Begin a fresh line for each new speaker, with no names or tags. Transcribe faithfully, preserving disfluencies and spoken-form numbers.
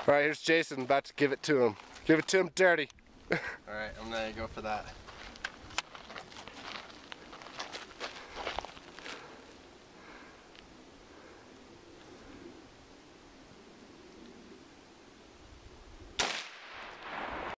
Alright, here's Jason about to give it to him. Give it to him dirty.
Alright, I'm gonna go for that.